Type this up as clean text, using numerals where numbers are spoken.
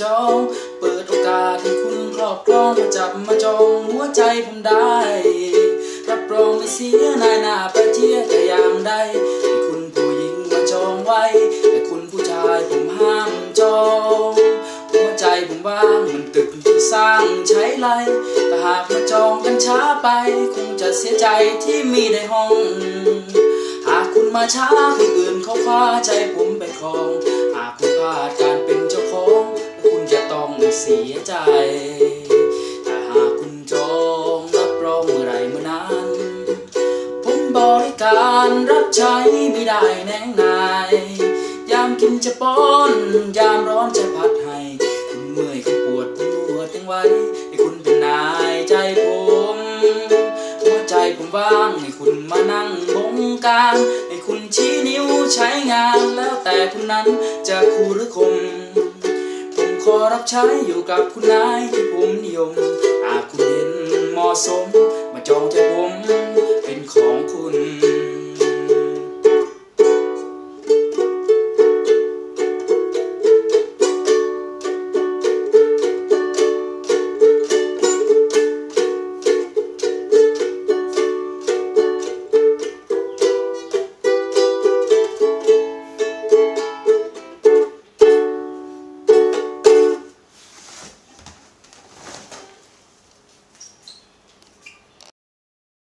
จองเปิดโอกาสให้คุณครอบครองมาจับมาจองหัวใจผมได้รับรองไม่เสียนายหน้าประเจียแต่อย่างใดให้คุณผู้หญิงมาจองไว้แต่คุณผู้ชายผมห้ามจองหัวใจผมว่างมันตึกที่สร้างใช้ไรแต่หากมาจองกันช้าไปคงจะเสียใจที่มีได้ห้องหากคุณมาช้าคนอื่นเขาคว้าใจผมไปครองหากคุณพลาดการเป็นเจ้าของคุณจะต้องเสียใจแต่หากคุณจองรับรองเมื่อไรเมื่อนั้นผมบริการรับใช้ไม่ได้แน่นายยามกินจะป้อนยามร้อนจะพัดให้คุณเมื่อยคุณปวดผมนวดยังไว้ให้คุณเป็นนายใจผมหัวใจผมว่างให้คุณมานั่งบงการให้คุณชี้นิ้วใช้งานแล้วแต่คุณนั้นจะคู่หรือคมขอรับใช้อยู่กับคุณนายที่ผมนิยมหากคุณเห็นเหมาะสม